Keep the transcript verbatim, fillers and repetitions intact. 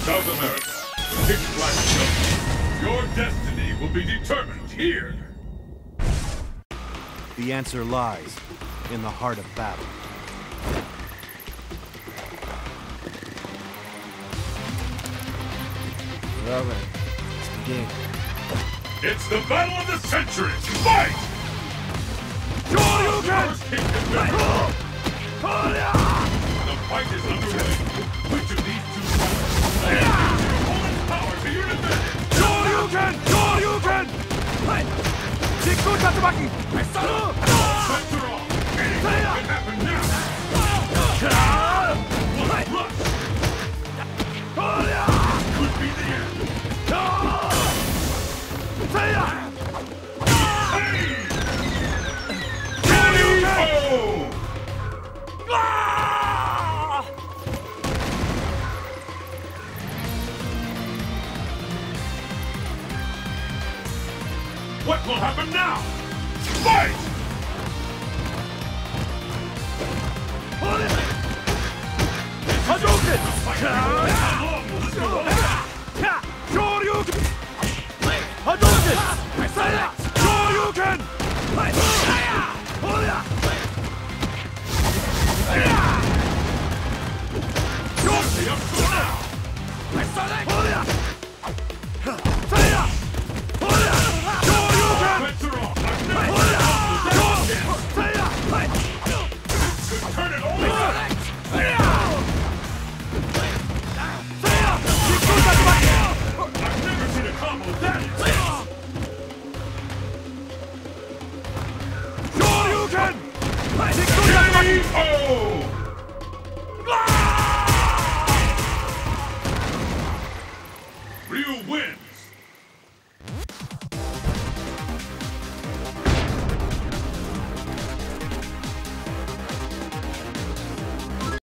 South America, Pitch Black Jungle. Your destiny will be determined here. The answer lies in the heart of battle. Well then, let's begin. It's the battle of the century! Fight! Shoryuken! The fight is underway. Which of these two fighters will use your opponent's power to your advantage? Shoryuken! Shoryuken! Jikko Tatsumaki! Bets are off. Anything can happen now. One rush. Could be the end. What will happen now? Fight! Hadouken! How long will this go on? Shoryuken! Hadouken! Shoryuken! Shoryuken up to now! Bets are off. I've never seen a combo that could turn it all around. I've never seen a combo that intense. Shoryuken! K O! Ryu wins!